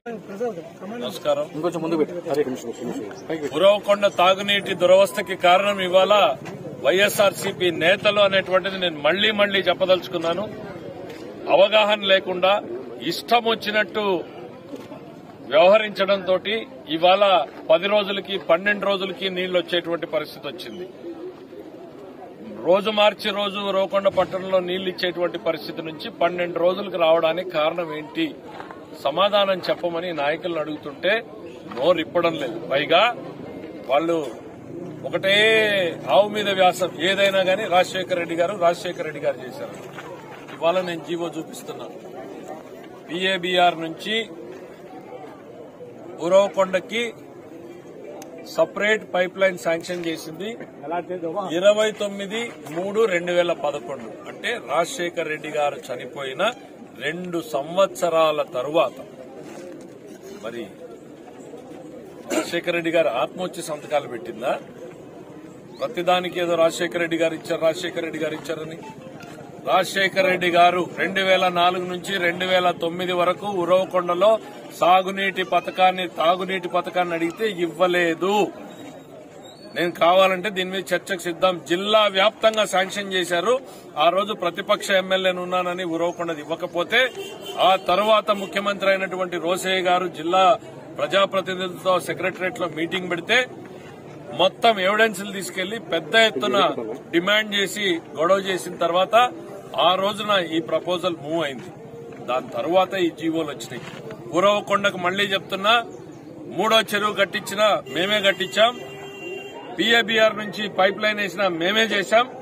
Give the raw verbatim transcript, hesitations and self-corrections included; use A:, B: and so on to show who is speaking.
A: నమస్కారం. ఉరవకొండ తాగునీటి దురవస్థకి కారణం ఇవాళ వైఎస్ఆర్సీపీ నేతలు అనేటువంటిది నేను మళ్లీ మళ్లీ చెప్పదలుచుకున్నాను. అవగాహన లేకుండా ఇష్టం వచ్చినట్టు వ్యవహరించడంతో ఇవాళ పది రోజులకి పన్నెండు రోజులకి నీళ్లు వచ్చేటువంటి పరిస్థితి వచ్చింది. రోజు మార్చి రోజు ఉరవకొండ పట్టణంలో నీళ్లు ఇచ్చేటువంటి పరిస్థితి నుంచి పన్నెండు రోజులకు రావడానికి కారణం ఏంటి, సమాధానం చెప్పమని నాయకులను అడుగుతుంటే నోరు ఇప్పడం లేదు. పైగా వాళ్ళు ఒకటే ఆవు మీద వ్యాసం, ఏదైనా గాని రాజశేఖర రెడ్డి గారు రాజశేఖర రెడ్డి గారు చేశారు. ఇవాళ నేను జీవో చూపిస్తున్నాను. పీఏబీఆర్ నుంచి ఉరవకొండకి సపరేట్ పైప్ లైన్ శాంక్షన్ చేసింది ఇరవై తొమ్మిది మూడు రెండు వేల పదకొండు అంటే రాజశేఖర రెడ్డి గారు చనిపోయిన రెండు సంవత్సరాల తరువాత. మరి రాజశేఖర రెడ్డి గారు ఆత్మ వచ్చి సంతకాలు పెట్టిందా? ప్రతిదానికి ఏదో రాజశేఖర రెడ్డి గారు ఇచ్చారు రాజశేఖర రెడ్డి గారు ఇచ్చారని. రాజశేఖర రెడ్డి గారు రెండు వేల నాలుగు నుంచి రెండు వేల తొమ్మిది వరకు ఉరవకొండలో సాగునీటి పథకాన్ని తాగునీటి పథకాన్ని అడిగితే ఇవ్వలేదు. నేను కావాలంటే దీని మీద చర్చకు సిద్దం. జిల్లా వ్యాప్తంగా శాంక్షన్ చేశారు. ఆ రోజు ప్రతిపక్ష ఎమ్మెల్యేను ఉన్నానని ఉరవకొండది ఇవ్వకపోతే ఆ తర్వాత ముఖ్యమంత్రి అయినటువంటి రోసయ్య గారు జిల్లా ప్రజాప్రతినిధులతో సెక్రటరియట్ లో మీటింగ్ పెడితే మొత్తం ఎవిడెన్స్లు తీసుకెళ్లి పెద్ద ఎత్తున డిమాండ్ చేసి గొడవ చేసిన తర్వాత ఆ రోజున ఈ ప్రపోజల్ మూవ్ అయింది. దాని తర్వాత ఈ జీవోలు వచ్చినాయి. ఉరవకొండకు మళ్లీ చెప్తున్నా, మూడో చెరువు కట్టించినా మేమే కట్టించాం, పీఏబీఆర్ నుంచి పైప్ లైన్ వేసినా మేమే చేశాం.